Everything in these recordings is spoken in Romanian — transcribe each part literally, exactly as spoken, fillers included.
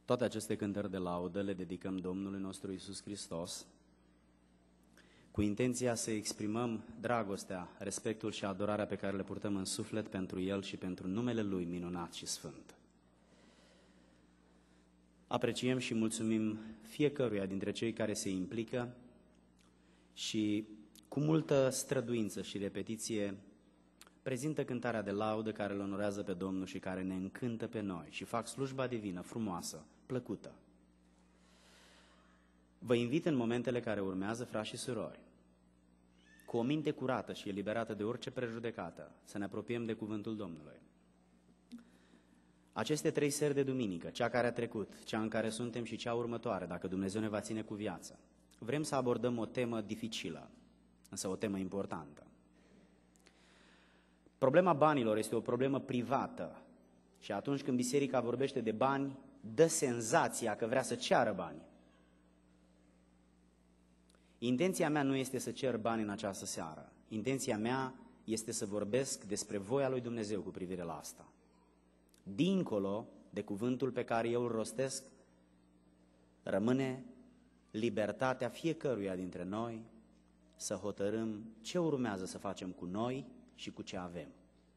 Toate aceste cântări de laudă le dedicăm Domnului nostru Iisus Hristos, cu intenția să exprimăm dragostea, respectul și adorarea pe care le purtăm în suflet pentru El și pentru numele Lui minunat și sfânt. Apreciem și mulțumim fiecăruia dintre cei care se implică și cu multă străduință și repetiție prezintă cântarea de laudă care îl onorează pe Domnul și care ne încântă pe noi și fac slujba divină, frumoasă, plăcută. Vă invit în momentele care urmează, frați și surori, cu o minte curată și eliberată de orice prejudecată, să ne apropiem de cuvântul Domnului. Aceste trei seri de duminică, cea care a trecut, cea în care suntem și cea următoare, dacă Dumnezeu ne va ține cu viață, vrem să abordăm o temă dificilă, însă o temă importantă. Problema banilor este o problemă privată și atunci când biserica vorbește de bani, dă senzația că vrea să ceară bani. Intenția mea nu este să cer bani în această seară. Intenția mea este să vorbesc despre voia lui Dumnezeu cu privire la asta. Dincolo de cuvântul pe care eu îl rostesc, rămâne libertatea fiecăruia dintre noi să hotărâm ce urmează să facem cu noi și cu ce avem.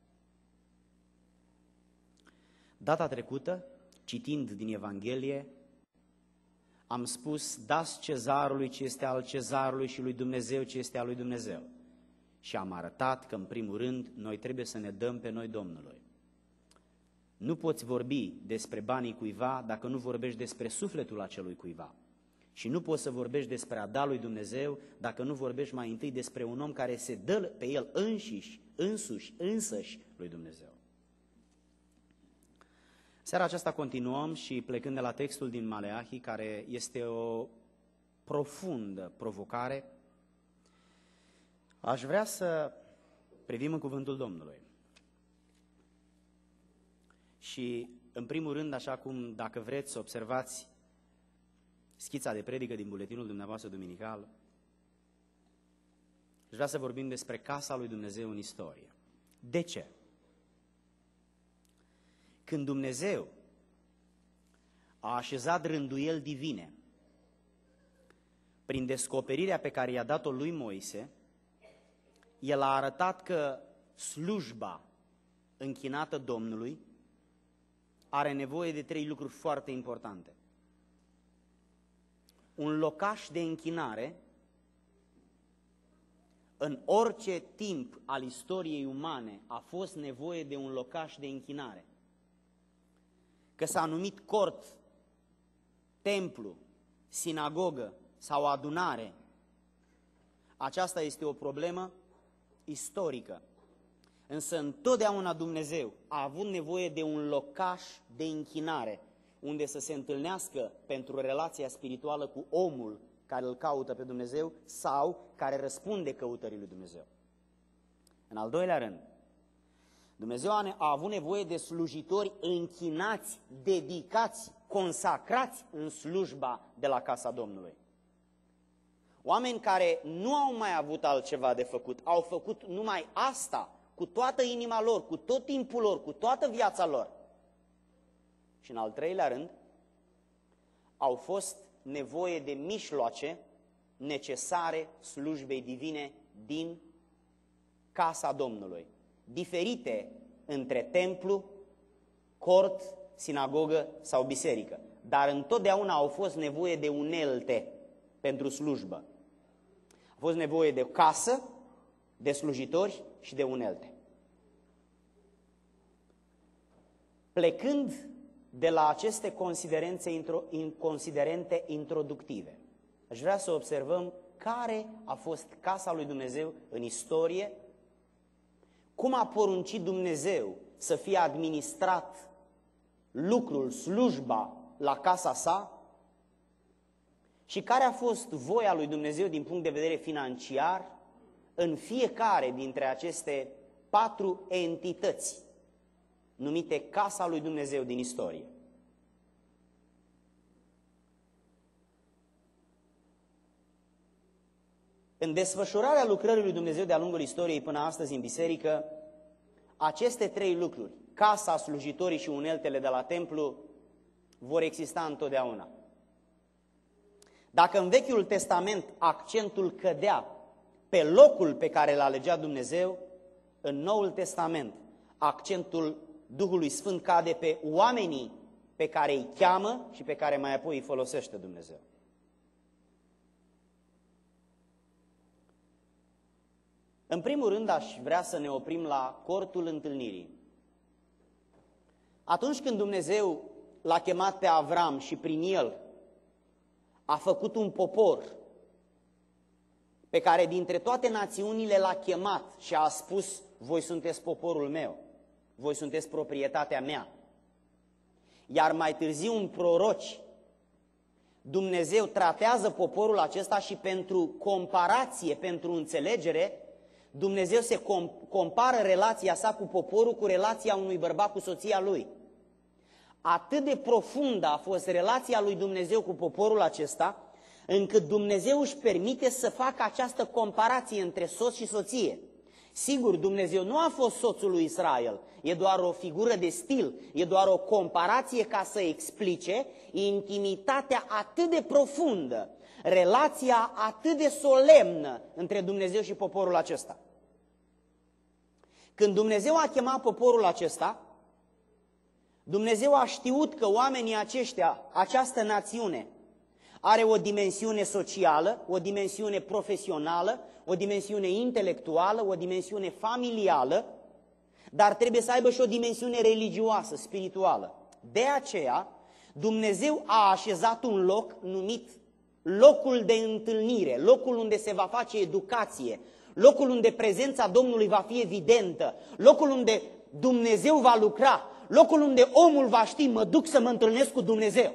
Data trecută, citind din Evanghelie, am spus, dați cezarului ce este al cezarului și lui Dumnezeu ce este al lui Dumnezeu. Și am arătat că, în primul rând, noi trebuie să ne dăm pe noi Domnului. Nu poți vorbi despre banii cuiva dacă nu vorbești despre sufletul acelui cuiva. Și nu poți să vorbești despre a da lui Dumnezeu dacă nu vorbești mai întâi despre un om care se dă pe el înșiși, însuși, însăși lui Dumnezeu. Seara aceasta continuăm și plecând de la textul din Maleahi, care este o profundă provocare, aș vrea să privim în cuvântul Domnului. Și, în primul rând, așa cum, dacă vreți să observați schița de predică din buletinul dumneavoastră duminical, aș vrea să vorbim despre casa lui Dumnezeu în istorie. De ce? Când Dumnezeu a așezat rânduieli divine prin descoperirea pe care i-a dat-o lui Moise, El a arătat că slujba închinată Domnului are nevoie de trei lucruri foarte importante. Un locaș de închinare în orice timp al istoriei umane a fost nevoie de un locaș de închinare. Că s-a numit cort, templu, sinagogă sau adunare, aceasta este o problemă istorică. Însă întotdeauna Dumnezeu a avut nevoie de un locaș de închinare, unde să se întâlnească pentru relația spirituală cu omul care îl caută pe Dumnezeu sau care răspunde căutării lui Dumnezeu. În al doilea rând, Dumnezeu a avut nevoie de slujitori închinați, dedicați, consacrați în slujba de la casa Domnului. Oameni care nu au mai avut altceva de făcut, au făcut numai asta cu toată inima lor, cu tot timpul lor, cu toată viața lor. Și în al treilea rând, au fost nevoie de mijloace necesare slujbei divine din casa Domnului, diferite între templu, cort, sinagogă sau biserică, dar întotdeauna au fost nevoie de unelte pentru slujbă. A fost nevoie de casă, de slujitori și de unelte. Plecând de la aceste considerente introductive, aș vrea să observăm care a fost casa lui Dumnezeu în istorie, cum a poruncit Dumnezeu să fie administrat lucrul, slujba la casa sa și care a fost voia lui Dumnezeu din punct de vedere financiar în fiecare dintre aceste patru entități numite casa lui Dumnezeu din istorie. În desfășurarea lucrării lui Dumnezeu de-a lungul istoriei până astăzi în biserică, aceste trei lucruri, casa, slujitorii și uneltele de la templu, vor exista întotdeauna. Dacă în Vechiul Testament accentul cădea pe locul pe care îl alegea Dumnezeu, în Noul Testament accentul Duhului Sfânt cade pe oamenii pe care îi cheamă și pe care mai apoi îi folosește Dumnezeu. În primul rând aș vrea să ne oprim la cortul întâlnirii. Atunci când Dumnezeu l-a chemat pe Avram și prin el a făcut un popor pe care dintre toate națiunile l-a chemat și a spus: voi sunteți poporul meu, voi sunteți proprietatea mea. Iar mai târziu în proroci, Dumnezeu tratează poporul acesta și pentru comparație, pentru înțelegere, Dumnezeu se compară relația sa cu poporul cu relația unui bărbat cu soția lui. Atât de profundă a fost relația lui Dumnezeu cu poporul acesta, încât Dumnezeu își permite să facă această comparație între soț și soție. Sigur, Dumnezeu nu a fost soțul lui Israel, e doar o figură de stil, e doar o comparație ca să explice intimitatea atât de profundă, relația atât de solemnă între Dumnezeu și poporul acesta. Când Dumnezeu a chemat poporul acesta, Dumnezeu a știut că oamenii aceștia, această națiune, are o dimensiune socială, o dimensiune profesională, o dimensiune intelectuală, o dimensiune familială, dar trebuie să aibă și o dimensiune religioasă, spirituală. De aceea, Dumnezeu a așezat un loc numit locul de întâlnire, locul unde se va face educație, locul unde prezența Domnului va fi evidentă, locul unde Dumnezeu va lucra, locul unde omul va ști: mă duc să mă întâlnesc cu Dumnezeu.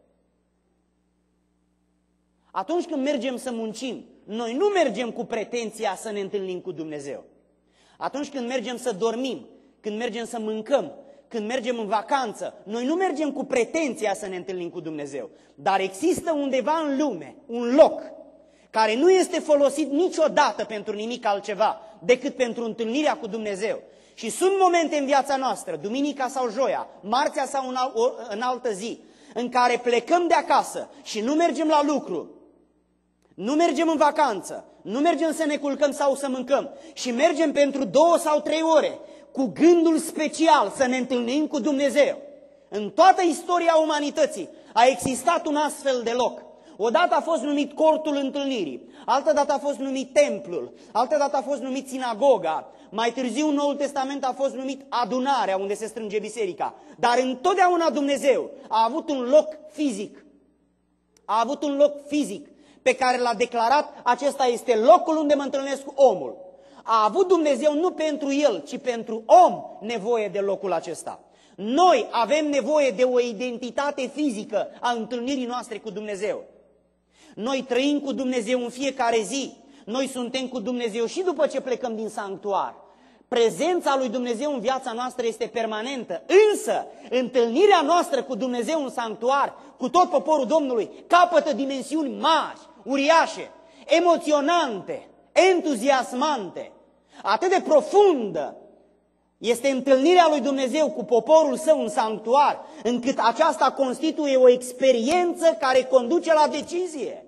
Atunci când mergem să muncim, noi nu mergem cu pretenția să ne întâlnim cu Dumnezeu. Atunci când mergem să dormim, când mergem să mâncăm, când mergem în vacanță, noi nu mergem cu pretenția să ne întâlnim cu Dumnezeu. Dar există undeva în lume un loc care nu este folosit niciodată pentru nimic altceva decât pentru întâlnirea cu Dumnezeu. Și sunt momente în viața noastră, duminica sau joia, marțea sau în, al, în altă zi, în care plecăm de acasă și nu mergem la lucru, nu mergem în vacanță, nu mergem să ne culcăm sau să mâncăm și mergem pentru două sau trei ore cu gândul special să ne întâlnim cu Dumnezeu. În toată istoria umanității a existat un astfel de loc. Odată a fost numit cortul întâlnirii, altă dată a fost numit templul, altă dată a fost numit sinagoga, mai târziu în Noul Testament a fost numit adunarea unde se strânge biserica. Dar întotdeauna Dumnezeu a avut un loc fizic, a avut un loc fizic pe care l-a declarat: acesta este locul unde mă întâlnesc cu omul. A avut Dumnezeu nu pentru el, ci pentru om nevoie de locul acesta. Noi avem nevoie de o identitate fizică a întâlnirii noastre cu Dumnezeu. Noi trăim cu Dumnezeu în fiecare zi. Noi suntem cu Dumnezeu și după ce plecăm din sanctuar. Prezența lui Dumnezeu în viața noastră este permanentă. Însă, întâlnirea noastră cu Dumnezeu în sanctuar, cu tot poporul Domnului, capătă dimensiuni mari, uriașe, emoționante, entuziasmante. Atât de profundă este întâlnirea lui Dumnezeu cu poporul său în sanctuar, încât aceasta constituie o experiență care conduce la decizie.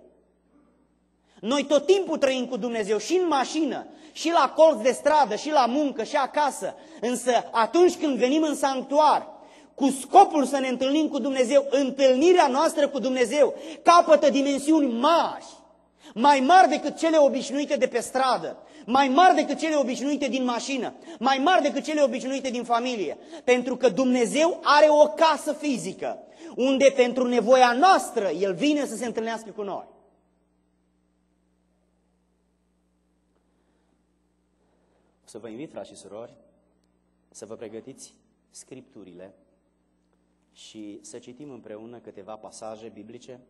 Noi tot timpul trăim cu Dumnezeu și în mașină, și la colț de stradă, și la muncă, și acasă. Însă atunci când venim în sanctuar, cu scopul să ne întâlnim cu Dumnezeu, întâlnirea noastră cu Dumnezeu capătă dimensiuni mari, mai mari decât cele obișnuite de pe stradă, mai mari decât cele obișnuite din mașină, mai mari decât cele obișnuite din familie. Pentru că Dumnezeu are o casă fizică, unde pentru nevoia noastră El vine să se întâlnească cu noi. O să vă invit, frați și surori, să vă pregătiți scripturile și să citim împreună câteva pasaje biblice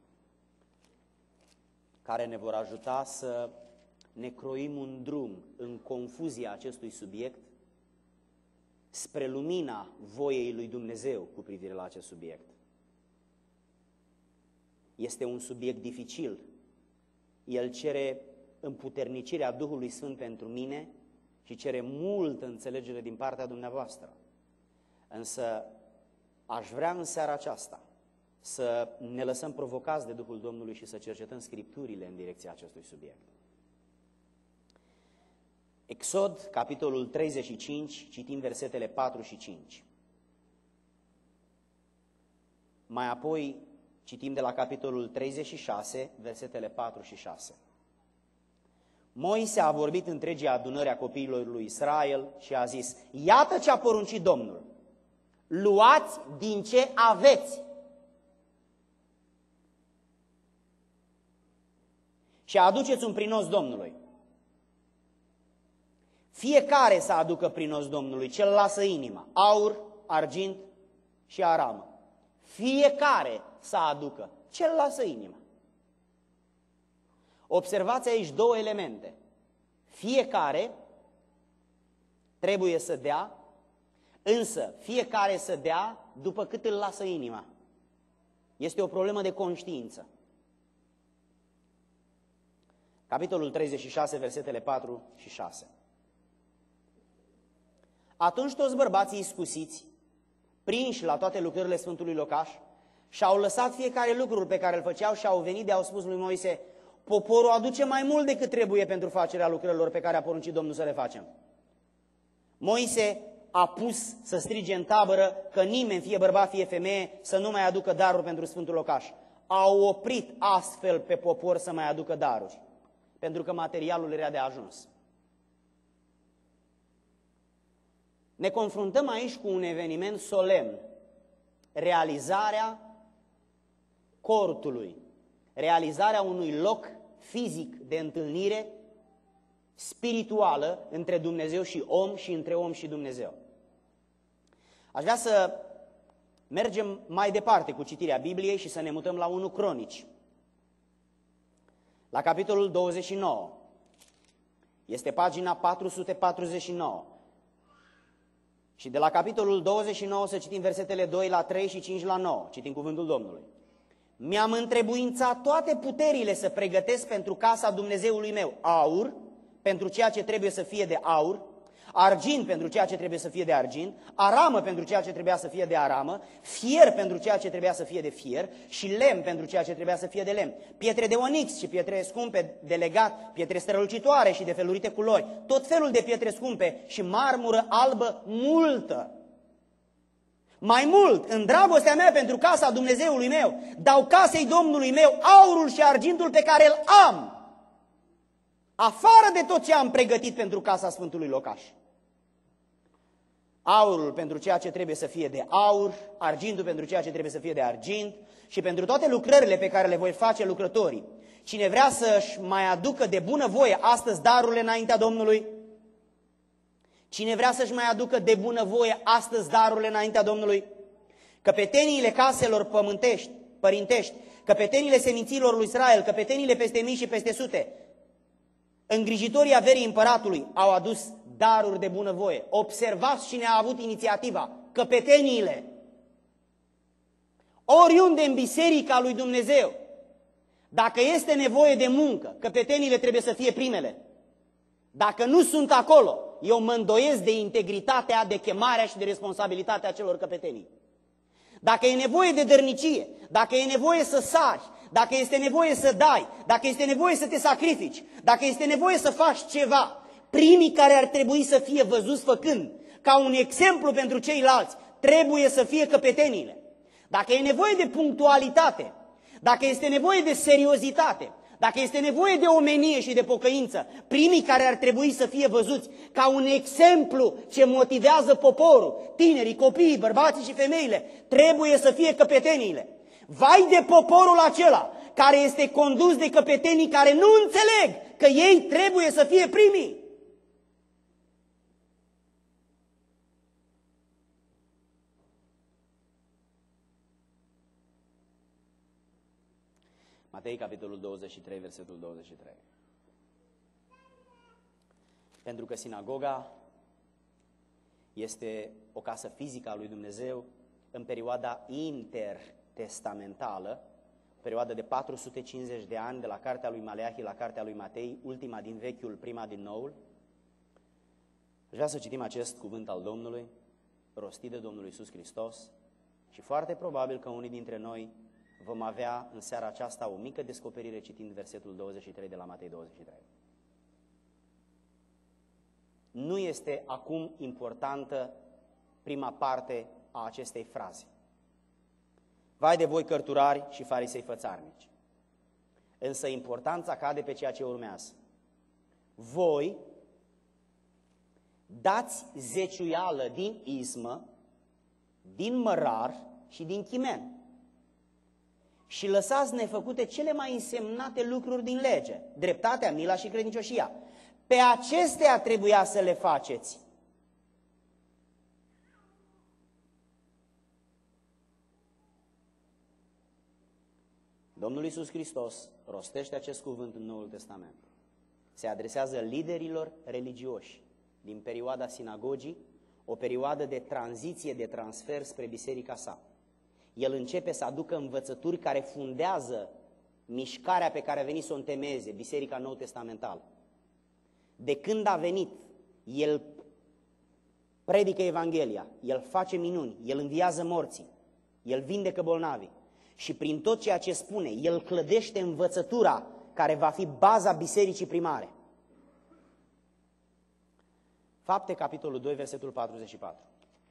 care ne vor ajuta să ne croim un drum în confuzia acestui subiect spre lumina voiei lui Dumnezeu cu privire la acest subiect. Este un subiect dificil. El cere împuternicirea Duhului Sfânt pentru mine și cere multă înțelegere din partea dumneavoastră. Însă aș vrea în seara aceasta să ne lăsăm provocați de Duhul Domnului și să cercetăm Scripturile în direcția acestui subiect. Exod, capitolul treizeci și cinci, citim versetele patru și cinci. Mai apoi citim de la capitolul treizeci și șase, versetele patru și șase. Moise a vorbit întregii adunări a copiilor lui Israel și a zis: iată ce a poruncit Domnul, luați din ce aveți și aduceți un prinos Domnului. Fiecare să aducă prinos Domnului, ce-l lasă inima, aur, argint și aramă. Fiecare să aducă ce-l lasă inima. Observați aici două elemente. Fiecare trebuie să dea, însă fiecare să dea după cât îl lasă inima. Este o problemă de conștiință. Capitolul treizeci și șase, versetele patru și șase. Atunci toți bărbații iscusiți, prinși la toate lucrările Sfântului Locaș, și-au lăsat fiecare lucrul pe care îl făceau și au venit de au spus lui Moise: poporul aduce mai mult decât trebuie pentru facerea lucrărilor pe care a poruncit Domnul să le facem. Moise a pus să strige în tabără că nimeni, fie bărbat, fie femeie, să nu mai aducă daruri pentru Sfântul Locaș. Au oprit astfel pe popor să mai aducă daruri, pentru că materialul era de ajuns. Ne confruntăm aici cu un eveniment solemn, realizarea cortului, realizarea unui loc fizic de întâlnire spirituală între Dumnezeu și om și între om și Dumnezeu. Aș vrea să mergem mai departe cu citirea Bibliei și să ne mutăm la unu Cronici, la capitolul douăzeci și nouă. Este pagina patru sute patruzeci și nouă. Și de la capitolul douăzeci și nouă să citim versetele doi la trei și cinci la nouă. Citim cuvântul Domnului. Mi-am întrebuințat toate puterile să pregătesc pentru casa Dumnezeului meu aur, pentru ceea ce trebuie să fie de aur, argint pentru ceea ce trebuie să fie de argint, aramă pentru ceea ce trebuia să fie de aramă, fier pentru ceea ce trebuia să fie de fier și lemn pentru ceea ce trebuia să fie de lemn, pietre de onix și pietre scumpe de legat, pietre strălucitoare și de felurite culori, tot felul de pietre scumpe și marmură albă multă. Mai mult, în dragostea mea pentru casa Dumnezeului meu, dau casei Domnului meu aurul și argintul pe care îl am, afară de tot ce am pregătit pentru casa Sfântului Locaș. Aurul pentru ceea ce trebuie să fie de aur, argintul pentru ceea ce trebuie să fie de argint și pentru toate lucrările pe care le voi face lucrătorii. Cine vrea să-și mai aducă de bunăvoie astăzi darurile înaintea Domnului, cine vrea să-și mai aducă de bunăvoie astăzi darurile înaintea Domnului, căpeteniile caselor pământești, părintești, căpeteniile seminților lui Israel, căpeteniile peste mii și peste sute, îngrijitorii averii împăratului au adus daruri de bunăvoie. Observați cine a avut inițiativa, căpeteniile. Oriunde în biserica lui Dumnezeu, dacă este nevoie de muncă, căpeteniile trebuie să fie primele. Dacă nu sunt acolo, eu mă îndoiesc de integritatea, de chemarea și de responsabilitatea celor căpetenii. Dacă e nevoie de dărnicie, dacă e nevoie să sari, dacă este nevoie să dai, dacă este nevoie să te sacrifici, dacă este nevoie să faci ceva, primii care ar trebui să fie văzuți făcând, ca un exemplu pentru ceilalți, trebuie să fie căpeteniile. Dacă e nevoie de punctualitate, dacă este nevoie de seriozitate, dacă este nevoie de omenie și de pocăință, primii care ar trebui să fie văzuți ca un exemplu ce motivează poporul, tinerii, copiii, bărbații și femeile, trebuie să fie căpeteniile. Vai de poporul acela care este condus de căpetenii care nu înțeleg că ei trebuie să fie primii. Matei, capitolul douăzeci și trei, versetul douăzeci și trei. Pentru că sinagoga este o casă fizică a lui Dumnezeu în perioada intertestamentală, perioada de patru sute cincizeci de ani, de la cartea lui Maleahi la cartea lui Matei, ultima din Vechiul, prima din Noul. Vreau să citim acest cuvânt al Domnului, rostit de Domnul Iisus Hristos. Și foarte probabil că unii dintre noi vom avea în seara aceasta o mică descoperire citind versetul douăzeci și trei de la Matei douăzeci și trei. Nu este acum importantă prima parte a acestei fraze. Vai de voi cărturari și farisei fățarnici. Însă importanța cade pe ceea ce urmează. Voi dați zeciuială din izmă, din mărar și din chimen. Și lăsați nefăcute cele mai însemnate lucruri din lege, dreptatea, mila și credincioșia. Pe acestea trebuia să le faceți. Domnul Iisus Hristos rostește acest cuvânt în Noul Testament. Se adresează liderilor religioși din perioada sinagogii, o perioadă de tranziție, de transfer spre biserica sa. El începe să aducă învățături care fundează mișcarea pe care a venit să o întemeieze, biserica nou-testamentală. De când a venit, el predică Evanghelia, el face minuni, el înviază morții, el vindecă bolnavii. Și prin tot ceea ce spune, el clădește învățătura care va fi baza bisericii primare. Fapte, capitolul doi, versetul patruzeci și patru.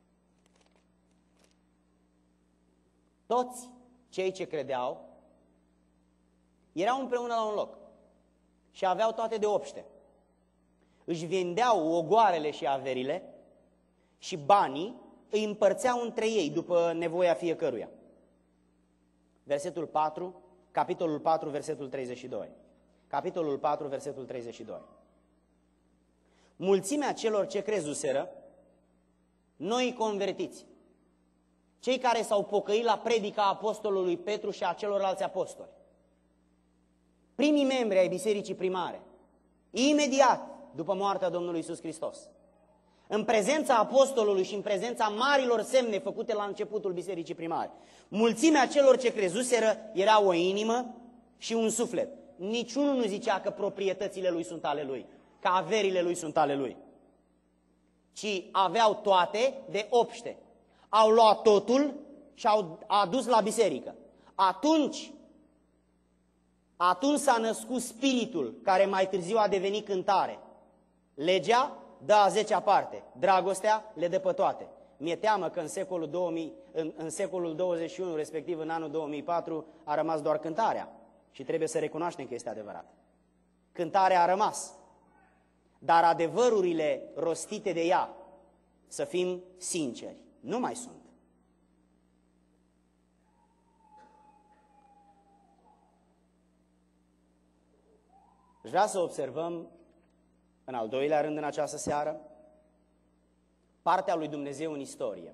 Toți cei ce credeau erau împreună la un loc și aveau toate de obște. Își vindeau ogoarele și averile și banii îi împărțeau între ei după nevoia fiecăruia. Versetul patru, capitolul patru, versetul treizeci și doi. Capitolul patru, versetul treizeci și doi. Mulțimea celor ce crezuseră, noi convertiți, cei care s-au pocăit la predica apostolului Petru și a celorlalți apostoli, primii membri ai bisericii primare, imediat după moartea Domnului Iisus Hristos, în prezența apostolului și în prezența marilor semne făcute la începutul bisericii primare, mulțimea celor ce crezuseră era o inimă și un suflet. Niciunul nu zicea că proprietățile lui sunt ale lui, că averile lui sunt ale lui, ci aveau toate de obște. Au luat totul și au adus la biserică. Atunci, atunci s-a născut spiritul care mai târziu a devenit cântare. Legea dă a zecea parte, dragostea le dă pe toate. Mi-e teamă că în secolul, două mii, în, în secolul douăzeci și unu, respectiv în anul două mii patru, a rămas doar cântarea. Și trebuie să recunoaștem că este adevărat. Cântarea a rămas, dar adevărurile rostite de ea, să fim sinceri, nu mai sunt. Vreau să observăm, în al doilea rând în această seară, partea lui Dumnezeu în istorie.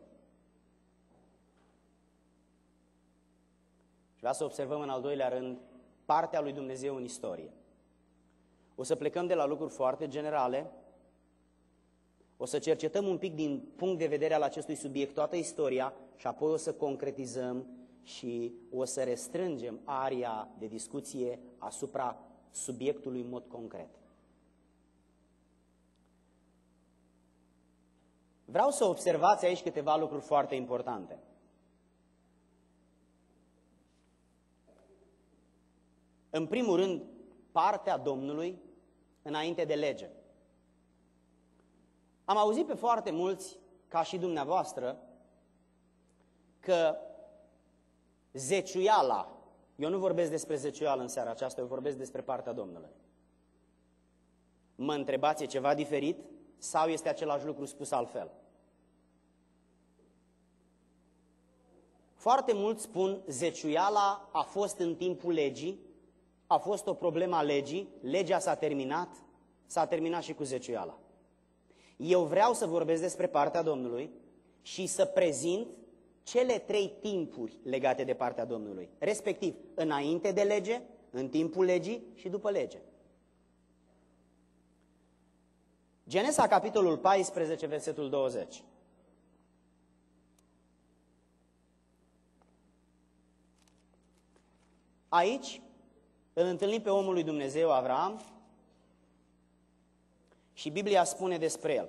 Și vreau să observăm în al doilea rând partea lui Dumnezeu în istorie. O să plecăm de la lucruri foarte generale, o să cercetăm un pic din punct de vedere al acestui subiect toată istoria și apoi o să concretizăm și o să restrângem aria de discuție asupra subiectului în mod concret. Vreau să observați aici câteva lucruri foarte importante. În primul rând, partea Domnului înainte de lege. Am auzit pe foarte mulți, ca și dumneavoastră, că zeciuiala, eu nu vorbesc despre zeciuială în seara aceasta, eu vorbesc despre partea Domnului. Mă întrebați, e ceva diferit sau este același lucru spus altfel? Foarte mulți spun zeciuiala a fost în timpul legii, a fost o problemă a legii, legea s-a terminat, s-a terminat și cu zeciuiala. Eu vreau să vorbesc despre partea Domnului și să prezint cele trei timpuri legate de partea Domnului, respectiv înainte de lege, în timpul legii și după lege. Genesa, capitolul paisprezece, versetul douăzeci. Aici îl întâlnim pe omul lui Dumnezeu, Avram, și Biblia spune despre el.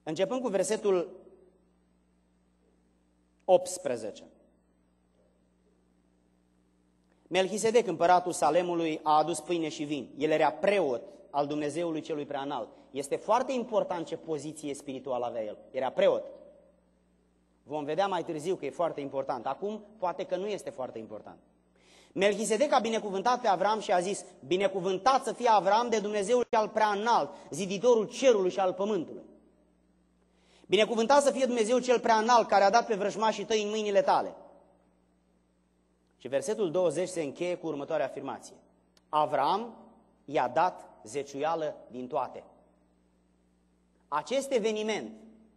Începând cu versetul optsprezece. Melchisedec, împăratul Salemului, a adus pâine și vin. El era preot al Dumnezeului celui preanalt. Este foarte important ce poziție spirituală avea el. Era preot. Vom vedea mai târziu că e foarte important. Acum, poate că nu este foarte important. Melchisedec a binecuvântat pe Avram și a zis: binecuvântat să fie Avram de Dumnezeul cel preanalt, ziditorul cerului și al pământului. Binecuvântat să fie Dumnezeul cel preanalt, care a dat pe vrăjmașii tăi în mâinile tale. Și versetul douăzeci se încheie cu următoarea afirmație: Avram i-a dat zeciuială din toate. Acest eveniment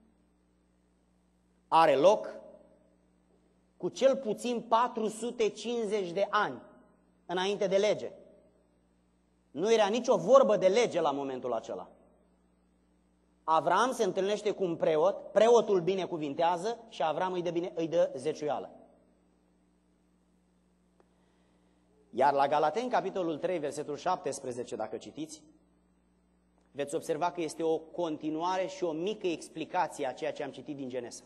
are loc cu cel puțin patru sute cincizeci de ani înainte de lege. Nu era nicio vorbă de lege la momentul acela. Avram se întâlnește cu un preot, preotul binecuvintează și Avram îi dă, bine, îi dă zeciuială. Iar la Galateni, capitolul trei, versetul șaptesprezece, dacă citiți, veți observa că este o continuare și o mică explicație a ceea ce am citit din Genesa.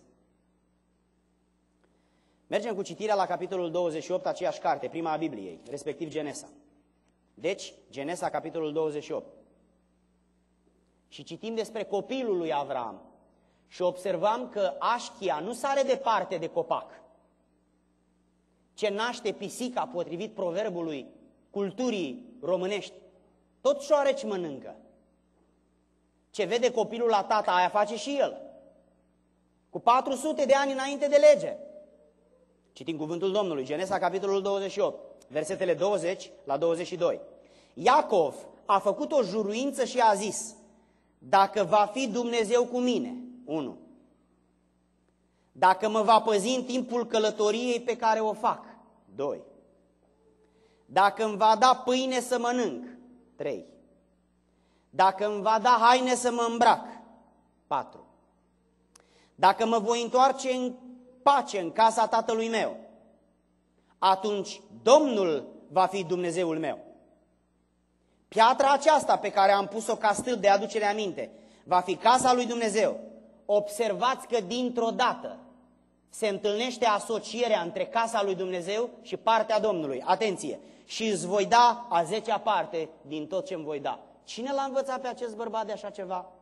Mergem cu citirea la capitolul douăzeci și opt, aceeași carte, prima a Bibliei, respectiv Genesa. Deci, Genesa, capitolul douăzeci și opt. Și citim despre copilul lui Avram și observăm că așchia nu sare departe de copac. Ce naște pisica, potrivit proverbului culturii românești, tot șoareci mănâncă. Ce vede copilul la tata, aia face și el. Cu patru sute de ani înainte de lege. Citim cuvântul Domnului, Genesa, capitolul douăzeci și opt, versetele douăzeci la douăzeci și doi. Iacov a făcut o juruință și a zis: dacă va fi Dumnezeu cu mine, unu. Dacă mă va păzi în timpul călătoriei pe care o fac, doi. Dacă îmi va da pâine să mănânc, trei. Dacă îmi va da haine să mă îmbrac, patru. Dacă mă voi întoarce în pace în casa tatălui meu, atunci Domnul va fi Dumnezeul meu. Piatra aceasta pe care am pus-o ca stâlp de aducere aminte va fi casa lui Dumnezeu. Observați că dintr-o dată se întâlnește asocierea între casa lui Dumnezeu și partea Domnului. Atenție! Și îți voi da a zecea parte din tot ce îmi voi da. Cine l-a învățat pe acest bărbat de așa ceva?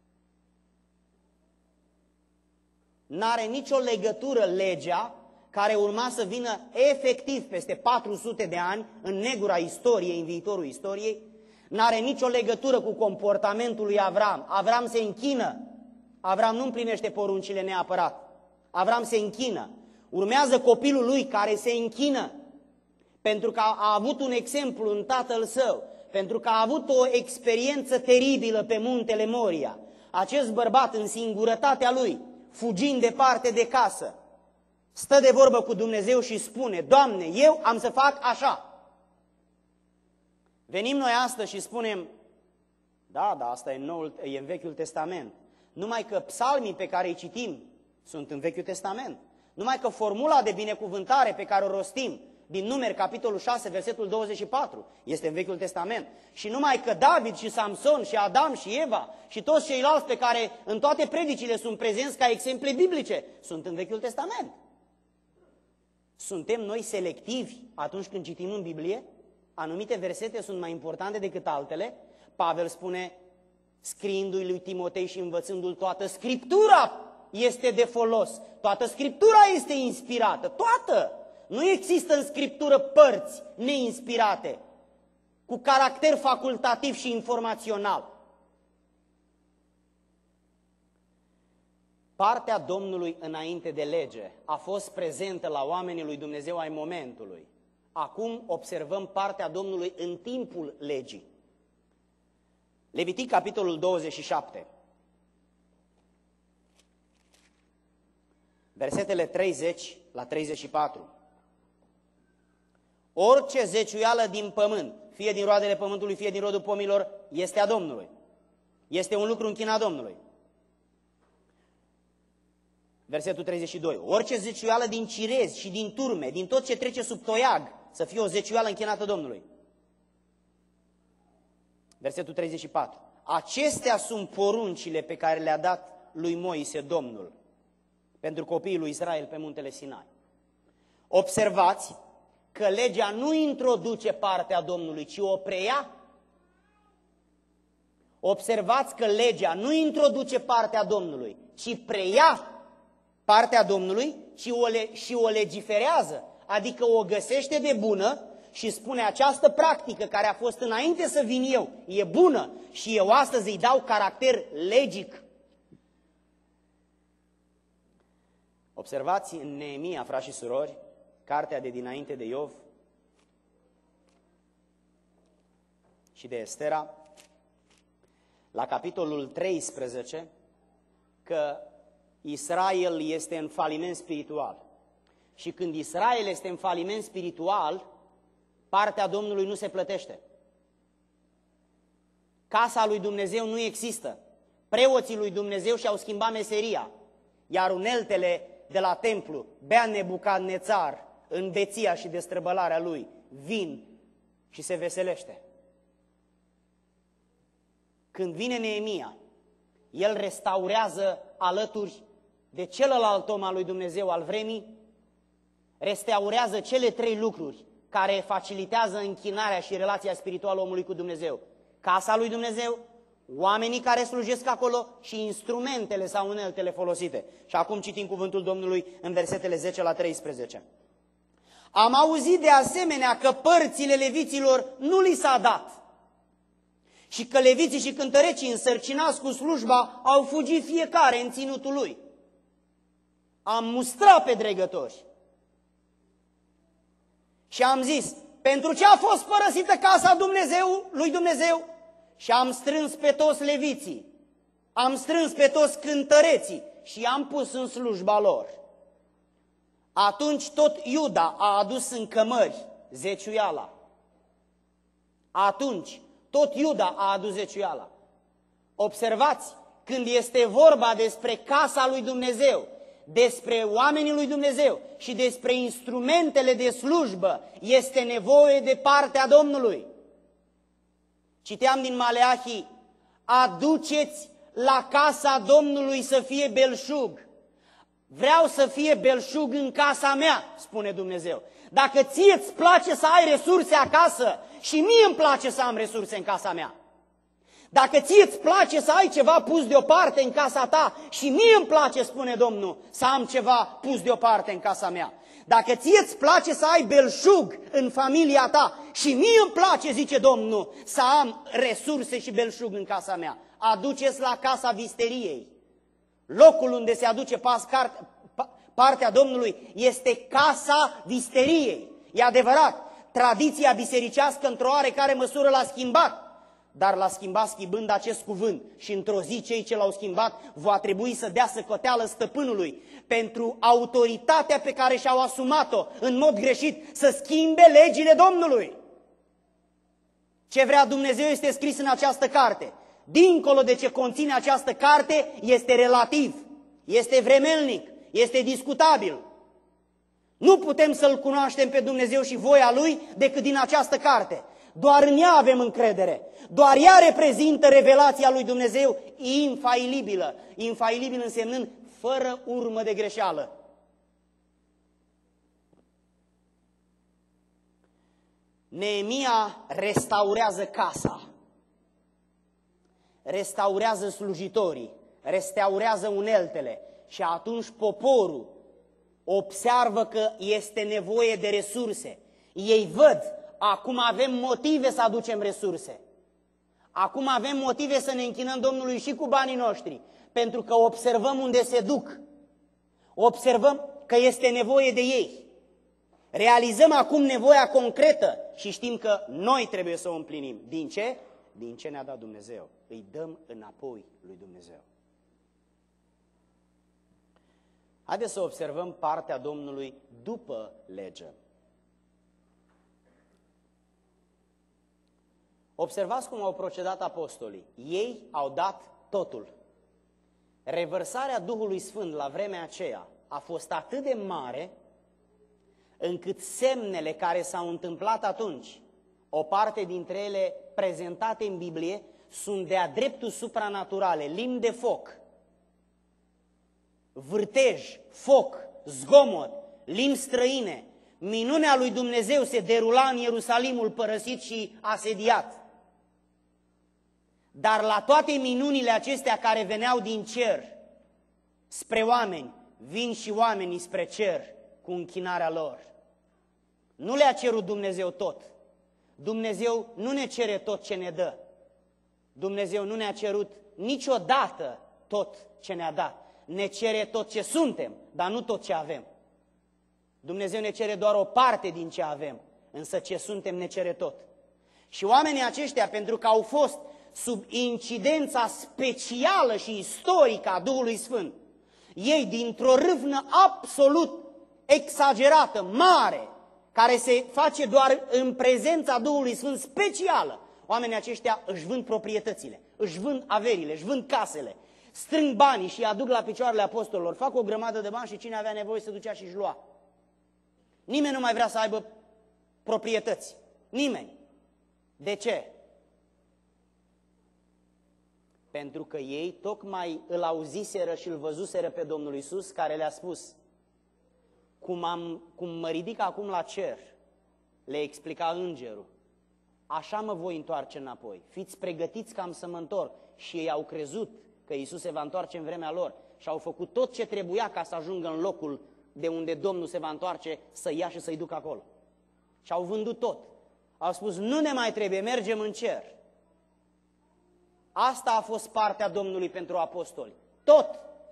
N-are nicio legătură legea care urma să vină efectiv peste patru sute de ani în negura istoriei, în viitorul istoriei. N-are nicio legătură cu comportamentul lui Avram. Avram se închină. Avram nu împlinește poruncile neapărat. Avram se închină. Urmează copilul lui care se închină. Pentru că a avut un exemplu în tatăl său. Pentru că a avut o experiență teribilă pe muntele Moria. Acest bărbat în singurătatea lui, fugind departe de casă, stă de vorbă cu Dumnezeu și spune: Doamne, eu am să fac așa. Venim noi astăzi și spunem: da, da, asta e, noul, e în Vechiul Testament. Numai că psalmii pe care îi citim sunt în Vechiul Testament. Numai că formula de binecuvântare pe care o rostim din Numeri, capitolul șase, versetul douăzeci și patru, este în Vechiul Testament. Și numai că David și Samson și Adam și Eva și toți ceilalți pe care în toate predicile sunt prezenți ca exemple biblice, sunt în Vechiul Testament. Suntem noi selectivi atunci când citim în Biblie? Anumite versete sunt mai importante decât altele? Pavel spune, scriindu-i lui Timotei și învățându-l, toată Scriptura este de folos, toată Scriptura este inspirată, toată! Nu există în Scriptură părți neinspirate, cu caracter facultativ și informațional. Partea Domnului înainte de lege a fost prezentă la oamenii lui Dumnezeu ai momentului. Acum observăm partea Domnului în timpul legii. Levitic, capitolul douăzeci și șapte. Versetele treizeci la treizeci și patru. Orice zeciuială din pământ, fie din roadele pământului, fie din rodul pomilor, este a Domnului. Este un lucru închinat Domnului. Versetul treizeci și doi. Orice zeciuială din cirezi și din turme, din tot ce trece sub toiag, să fie o zeciuială închinată Domnului. Versetul treizeci și patru. Acestea sunt poruncile pe care le-a dat lui Moise Domnul pentru copiii lui Israel pe muntele Sinai. Observați că legea nu introduce partea Domnului, ci o preia. Observați că legea nu introduce partea Domnului, ci preia partea Domnului și o, le, și o legiferează, adică o găsește de bună și spune această practică care a fost înainte să vin eu, e bună și eu astăzi îi dau caracter legic. Observați în Neemia, frați și surori, cartea de dinainte de Iov și de Estera, la capitolul treisprezece, că Israel este în faliment spiritual. Și când Israel este în faliment spiritual, partea Domnului nu se plătește. Casa lui Dumnezeu nu există. Preoții lui Dumnezeu și-au schimbat meseria, iar uneltele de la templu, bea Nebucadnețar, în beția și destrăbălarea lui, vin și se veselește. Când vine Neemia, el restaurează alături de celălalt om al lui Dumnezeu al vremii, restaurează cele trei lucruri care facilitează închinarea și relația spirituală omului cu Dumnezeu. Casa lui Dumnezeu, oamenii care slujesc acolo și instrumentele sau uneltele folosite. Și acum citim cuvântul Domnului în versetele zece la treisprezece. Am auzit de asemenea că părțile leviților nu li s-a dat și că leviții și cântărecii însărcinați cu slujba au fugit fiecare în ținutul lui. Am mustrat pe dregători și am zis, pentru ce a fost părăsită casa Dumnezeu, lui Dumnezeu? Și am strâns pe toți leviții, am strâns pe toți cântăreții și i-am pus în slujba lor. Atunci tot Iuda a adus în cămări zeciuiala. Atunci tot Iuda a adus zeciuiala. Observați, când este vorba despre casa lui Dumnezeu, despre oamenii lui Dumnezeu și despre instrumentele de slujbă, este nevoie de partea Domnului. Citeam din Maleahi, aduceți la casa Domnului să fie belșug. Vreau să fie belșug în casa mea, spune Dumnezeu. Dacă ție îți place să ai resurse acasă și mie îmi place să am resurse în casa mea. Dacă ție îți place să ai ceva pus deoparte în casa ta și mie îmi place, spune Domnul, să am ceva pus deoparte în casa mea. Dacă ție îți place să ai belșug în familia ta și mie îmi place, zice Domnul, să am resurse și belșug în casa mea, aduceți la casa visteriei. Locul unde se aduce pas, car, partea Domnului este casa visteriei. E adevărat, tradiția bisericească într-o oarecare măsură l-a schimbat, dar l-a schimbat schimbând acest cuvânt și într-o zi cei ce l-au schimbat va trebui să dea socoteală stăpânului pentru autoritatea pe care și-au asumat-o în mod greșit să schimbe legile Domnului. Ce vrea Dumnezeu este scris în această carte. Dincolo de ce conține această carte este relativ, este vremelnic, este discutabil. Nu putem să-L cunoaștem pe Dumnezeu și voia Lui decât din această carte. Doar în ea avem încredere. Doar ea reprezintă revelația lui Dumnezeu infailibilă. Infailibil însemnând fără urmă de greșeală. Neemia restaurează casa. Restaurează slujitorii. Restaurează uneltele. Și atunci poporul observă că este nevoie de resurse. Ei văd, acum avem motive să aducem resurse. Acum avem motive să ne închinăm Domnului și cu banii noștri, pentru că observăm unde se duc. Observăm că este nevoie de ei. Realizăm acum nevoia concretă și știm că noi trebuie să o împlinim. Din ce? Din ce ne-a dat Dumnezeu. Îi dăm înapoi lui Dumnezeu. Haideți să observăm partea Domnului după lege. Observați cum au procedat apostolii. Ei au dat totul. Revărsarea Duhului Sfânt la vremea aceea a fost atât de mare încât semnele care s-au întâmplat atunci, o parte dintre ele prezentate în Biblie, sunt de-a dreptul supranaturale, limbi de foc, vârtej, foc, zgomot, limbi străine. Minunea lui Dumnezeu se derula în Ierusalimul părăsit și asediat. Dar la toate minunile acestea care veneau din cer spre oameni, vin și oamenii spre cer cu închinarea lor. Nu le-a cerut Dumnezeu tot. Dumnezeu nu ne cere tot ce ne dă. Dumnezeu nu ne-a cerut niciodată tot ce ne-a dat. Ne cere tot ce suntem, dar nu tot ce avem. Dumnezeu ne cere doar o parte din ce avem, însă ce suntem ne cere tot. Și oamenii aceștia, pentru că au fost sub incidența specială și istorică a Duhului Sfânt, ei dintr-o râvnă absolut exagerată, mare, care se face doar în prezența Duhului Sfânt specială, oamenii aceștia își vând proprietățile, își vând averile, își vând casele, strâng banii și îi aduc la picioarele apostolilor, fac o grămadă de bani și cine avea nevoie se ducea și își lua. Nimeni nu mai vrea să aibă proprietăți. Nimeni. De ce? Pentru că ei tocmai îl auziseră și îl văzuseră pe Domnul Iisus, care le-a spus: cum, am, cum mă ridic acum la cer, le explica îngerul, așa mă voi întoarce înapoi. Fiți pregătiți că am să mă întorc. Și ei au crezut că Iisus se va întoarce în vremea lor și au făcut tot ce trebuia ca să ajungă în locul de unde Domnul se va întoarce, să ia și să-i ducă acolo. Și au vândut tot. Au spus: nu ne mai trebuie, mergem în cer. Asta a fost partea Domnului pentru apostoli. Tot.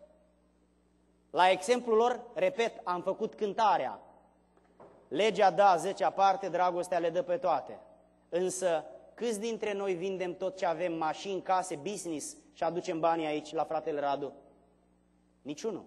La exemplul lor, repet, am făcut cântarea. Legea dă a zecea parte, dragostea le dă pe toate. Însă, câți dintre noi vindem tot ce avem, mașini, case, business, și aducem banii aici la fratele Radu? Niciunul.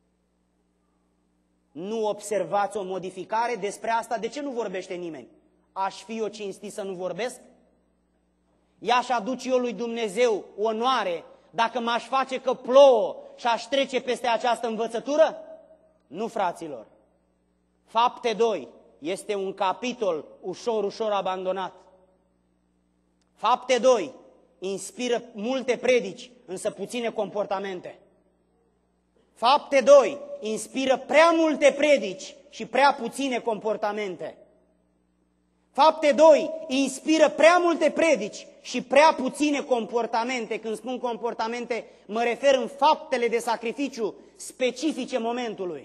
Nu observați o modificare despre asta? De ce nu vorbește nimeni? Aș fi eu cinstit să nu vorbesc? I-aș aduce eu lui Dumnezeu onoare dacă m-aș face că plouă și aș trece peste această învățătură? Nu, fraților. Fapte doi este un capitol ușor, ușor abandonat. Fapte doi inspiră multe predici, însă puține comportamente. Fapte doi inspiră prea multe predici și prea puține comportamente. Fapte doi inspiră prea multe predici și prea puține comportamente. Când spun comportamente, mă refer în faptele de sacrificiu specifice momentului.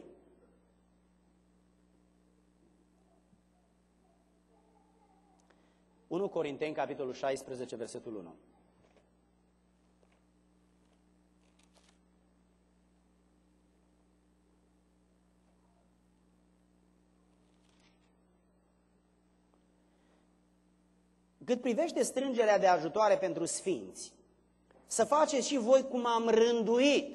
unu Corinteni, capitolul șaisprezece, versetul unu. Cât privește strângerea de ajutoare pentru sfinți, să faceți și voi cum am rânduit.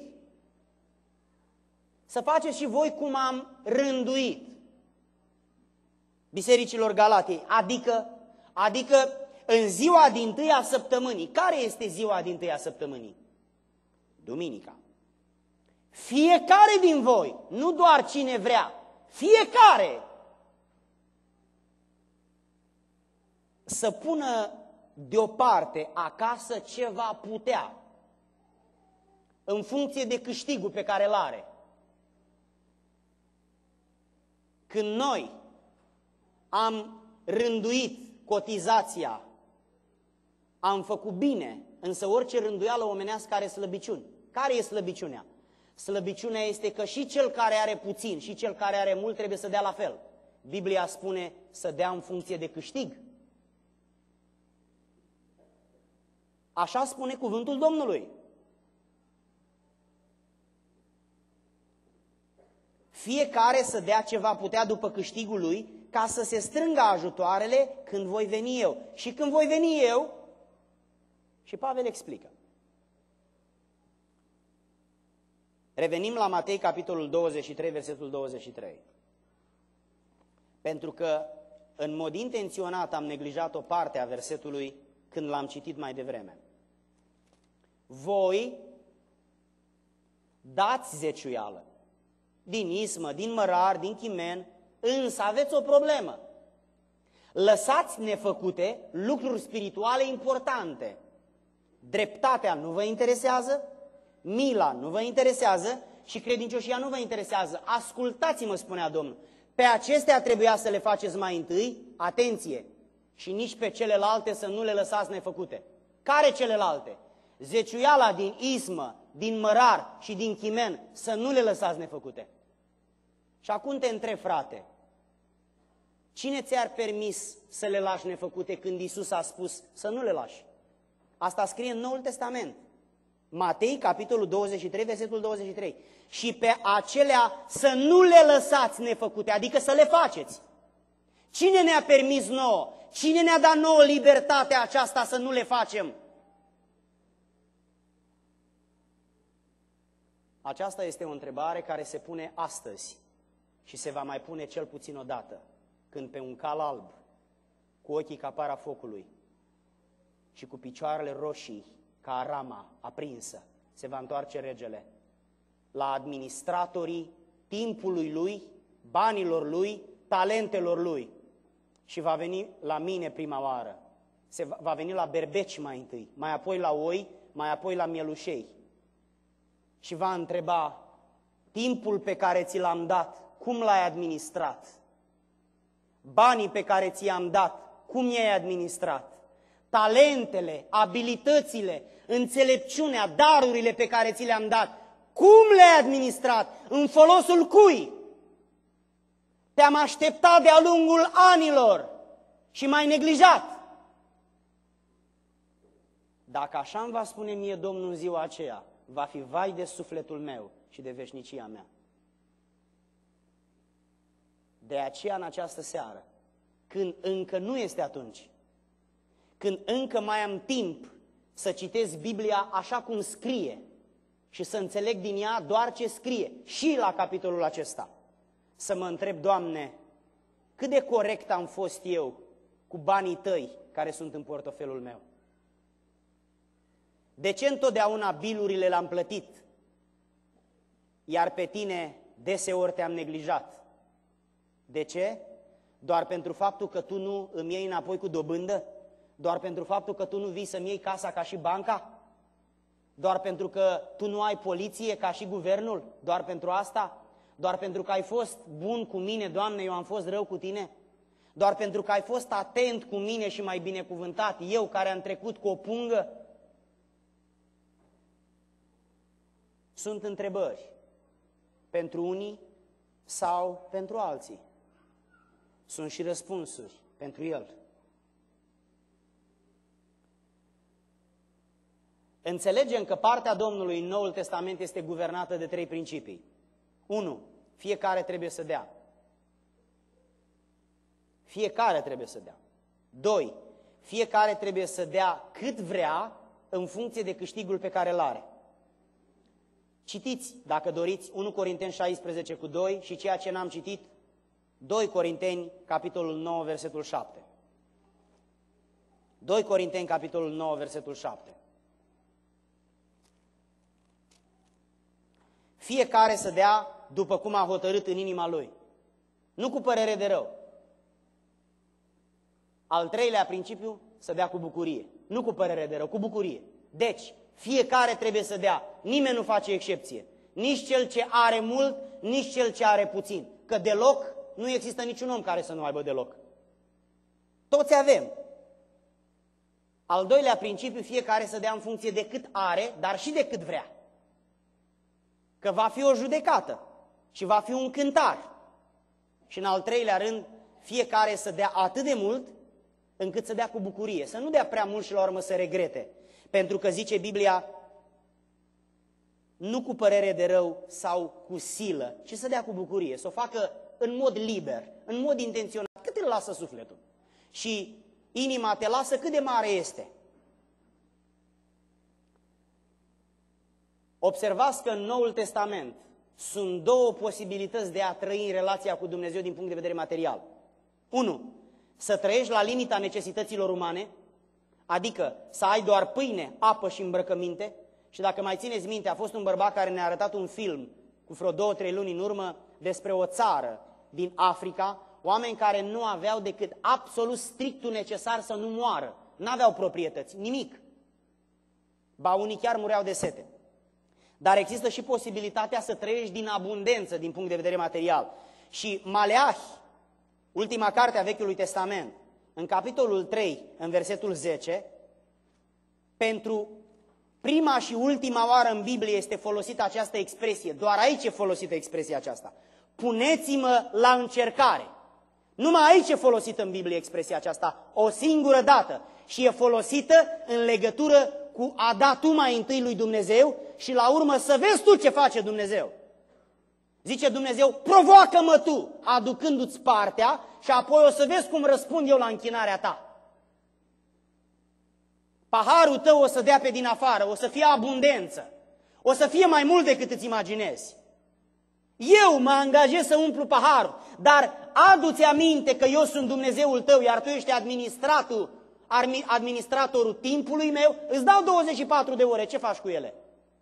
Să faceți și voi cum am rânduit bisericilor Galatiei, adică, adică în ziua dintâi a săptămânii. Care este ziua dintâi a săptămânii? Duminica. Fiecare din voi, nu doar cine vrea, fiecare să pună deoparte acasă ce va putea, în funcție de câștigul pe care îl are. Când noi am rânduit cotizația, am făcut bine, însă orice rânduială omenească are slăbiciuni. Care e slăbiciunea? Slăbiciunea este că și cel care are puțin și cel care are mult trebuie să dea la fel. Biblia spune să dea în funcție de câștig. Așa spune cuvântul Domnului. Fiecare să dea ce va putea după câștigul lui, ca să se strângă ajutoarele când voi veni eu. Și când voi veni eu, și Pavel explică. Revenim la Matei, capitolul douăzeci și trei, versetul douăzeci și trei. Pentru că în mod intenționat am neglijat o parte a versetului când l-am citit mai devreme. Voi dați zeciuială din ismă, din mărar, din chimen, însă aveți o problemă. Lăsați nefăcute lucruri spirituale importante. Dreptatea nu vă interesează, mila nu vă interesează și credincioșia nu vă interesează. Ascultați-mă, spunea Domnul. Pe acestea trebuia să le faceți mai întâi, atenție, și nici pe celelalte să nu le lăsați nefăcute. Care celelalte? Zeciuiala din Ismă, din Mărar și din Chimen, să nu le lăsați nefăcute. Și acum te întreb, frate, cine ți-ar permis să le lași nefăcute când Iisus a spus să nu le lași? Asta scrie în Noul Testament. Matei, capitolul douăzeci și trei, versetul douăzeci și trei. Și pe acelea să nu le lăsați nefăcute, adică să le faceți. Cine ne-a permis nouă? Cine ne-a dat nouă libertatea aceasta să nu le facem? Aceasta este o întrebare care se pune astăzi și se va mai pune cel puțin o dată, când pe un cal alb, cu ochii ca para focului și cu picioarele roșii ca arama aprinsă, se va întoarce regele la administratorii timpului lui, banilor lui, talentelor lui și va veni la mine prima oară. Se va, va veni la berbeci mai întâi, mai apoi la oi, mai apoi la mielușei și va întreba: timpul pe care ți l-am dat, cum l-ai administrat? Banii pe care ți-i-am dat, cum i-ai administrat? Talentele, abilitățile, înțelepciunea, darurile pe care ți le-am dat, cum le-ai administrat? În folosul cui? Te-am așteptat de-a lungul anilor și m-ai neglijat. Dacă așa îmi va spune mie Domnul în ziua aceea, va fi vai de sufletul meu și de veșnicia mea. De aceea, în această seară, când încă nu este atunci, când încă mai am timp să citesc Biblia așa cum scrie și să înțeleg din ea doar ce scrie, și la capitolul acesta, să mă întreb: Doamne, cât de corect am fost eu cu banii Tăi care sunt în portofelul meu? De ce întotdeauna bilurile le-am plătit, iar pe Tine deseori Te-am neglijat? De ce? Doar pentru faptul că Tu nu îmi iei înapoi cu dobândă? Doar pentru faptul că Tu nu vii să-mi iei casa ca și banca? Doar pentru că Tu nu ai poliție ca și guvernul? Doar pentru asta? Doar pentru că ai fost bun cu mine, Doamne, eu am fost rău cu Tine? Doar pentru că ai fost atent cu mine și m-ai binecuvântat, eu care am trecut cu o pungă? Sunt întrebări pentru unii sau pentru alții. Sunt și răspunsuri pentru El. Înțelegem că partea Domnului în Noul Testament este guvernată de trei principii. unu. Fiecare trebuie să dea. Fiecare trebuie să dea. doi. Fiecare trebuie să dea cât vrea în funcție de câștigul pe care îl are. Citiți, dacă doriți, unu Corinteni șaisprezece cu doi și ceea ce n-am citit, doi Corinteni, capitolul nouă, versetul șapte. doi Corinteni, capitolul nouă, versetul șapte. Fiecare să dea după cum a hotărât în inima lui, nu cu părere de rău. Al treilea principiu, să dea cu bucurie, nu cu părere de rău, cu bucurie. Deci, fiecare trebuie să dea, nimeni nu face excepție, nici cel ce are mult, nici cel ce are puțin, că deloc nu există niciun om care să nu aibă deloc. Toți avem. Al doilea principiu, fiecare să dea în funcție de cât are, dar și de cât vrea. Că va fi o judecată și va fi un cântar. Și în al treilea rând, fiecare să dea atât de mult încât să dea cu bucurie. Să nu dea prea mult și la urmă să regrete. Pentru că zice Biblia, nu cu părere de rău sau cu silă, ci să dea cu bucurie. Să o facă în mod liber, în mod intenționat, cât îl lasă sufletul. Și inima te lasă cât de mare este. Observați că în Noul Testament sunt două posibilități de a trăi în relația cu Dumnezeu din punct de vedere material. unu. Să trăiești la limita necesităților umane, adică să ai doar pâine, apă și îmbrăcăminte. Și dacă mai țineți minte, a fost un bărbat care ne-a arătat un film cu vreo două, trei luni în urmă despre o țară din Africa, oameni care nu aveau decât absolut strictul necesar să nu moară. N-aveau proprietăți, nimic. Ba unii chiar mureau de sete. dar există și posibilitatea să trăiești din abundență din punct de vedere material. Și Maleahi, ultima carte a Vechiului Testament, în capitolul trei, în versetul zece, pentru prima și ultima oară în Biblie este folosită această expresie, doar aici e folosită expresia aceasta. Puneți-mă la încercare. Numai aici e folosită în Biblie expresia aceasta, o singură dată. Și e folosită în legătură cu a da tu mai întâi lui Dumnezeu și la urmă să vezi tu ce face Dumnezeu. Zice Dumnezeu, provoacă-mă tu, aducându-ți partea și apoi o să vezi cum răspund eu la închinarea ta. Paharul tău o să dea pe din afară, o să fie abundență, o să fie mai mult decât îți imaginezi. Eu mă angajez să umplu paharul, dar adu-ți aminte că eu sunt Dumnezeul tău, iar tu ești administratul, administratorul timpului meu, îți dau douăzeci și patru de ore, ce faci cu ele?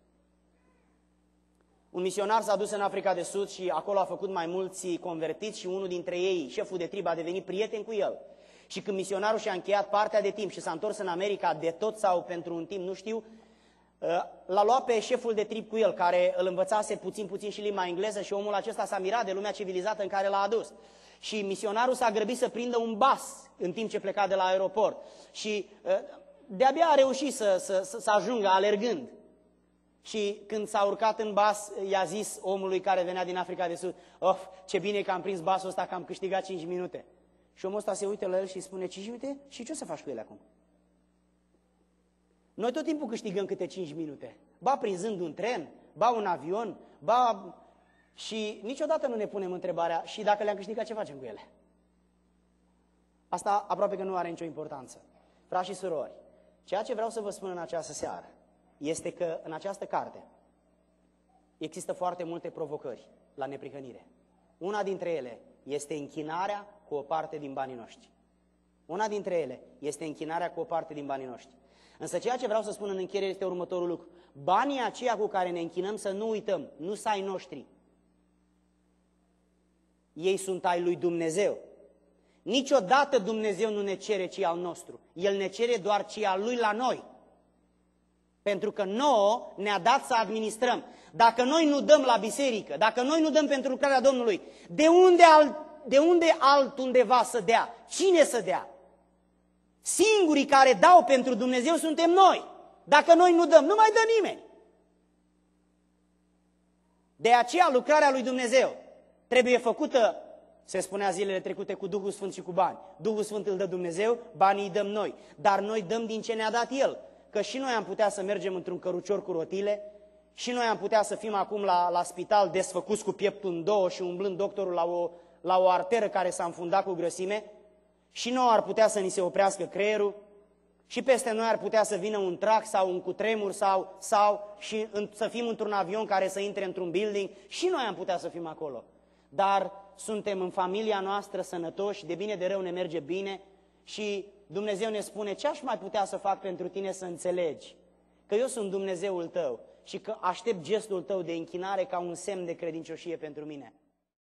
Un misionar s-a dus în Africa de Sud și acolo a făcut mai mulți convertiți și unul dintre ei, șeful de trib, a devenit prieten cu el. Și când misionarul și-a încheiat partea de timp și s-a întors în America de tot sau pentru un timp, nu știu, l-a luat pe șeful de trib cu el, care îl învățase puțin, puțin și limba engleză și omul acesta s-a mirat de lumea civilizată în care l-a adus. Și misionarul s-a grăbit să prindă un bus în timp ce pleca de la aeroport. Și de-abia a reușit să, să, să ajungă alergând. Și când s-a urcat în bus, i-a zis omului care venea din Africa de Sud, oh, ce bine că am prins busul ăsta, că am câștigat cinci minute. Și omul ăsta se uită la el și spune, cinci minute? Și ce o să faci cu ele acum? Noi tot timpul câștigăm câte cinci minute. Ba prinzând un tren, ba un avion, ba... Și niciodată nu ne punem întrebarea, și dacă le-am câștigat, ce facem cu ele? Asta aproape că nu are nicio importanță. Frați și surori, ceea ce vreau să vă spun în această seară este că în această carte există foarte multe provocări la neprihănire. Una dintre ele este închinarea cu o parte din banii noștri. Una dintre ele este închinarea cu o parte din banii noștri. Însă ceea ce vreau să spun în încheiere este următorul lucru. Banii aceia cu care ne închinăm, să nu uităm, nu sunt ai noștri. Ei sunt ai lui Dumnezeu. Niciodată Dumnezeu nu ne cere ce al nostru. El ne cere doar ce al lui la noi. Pentru că nouă ne-a dat să administrăm. Dacă noi nu dăm la biserică, dacă noi nu dăm pentru lucrarea Domnului, de unde, alt, de unde altundeva să dea? Cine să dea? Singurii care dau pentru Dumnezeu suntem noi. Dacă noi nu dăm, nu mai dă nimeni. De aceea lucrarea lui Dumnezeu trebuie făcută, se spunea zilele trecute, cu Duhul Sfânt și cu bani. Duhul Sfânt îl dă Dumnezeu, banii îi dăm noi. Dar noi dăm din ce ne-a dat El. Că și noi am putea să mergem într-un cărucior cu rotile, și noi am putea să fim acum la, la spital desfăcuți cu pieptul în două și umblând doctorul la o, la o arteră care s-a înfundat cu grăsime, și nouă ar putea să ni se oprească creierul, și peste noi ar putea să vină un trac sau un cutremur sau, sau și în, să fim într-un avion care să intre într-un building, și noi am putea să fim acolo. Dar suntem în familia noastră sănătoși, de bine de rău ne merge bine și Dumnezeu ne spune, ce aș mai putea să fac pentru tine să înțelegi? Că eu sunt Dumnezeul tău și că aștept gestul tău de închinare ca un semn de credincioșie pentru mine.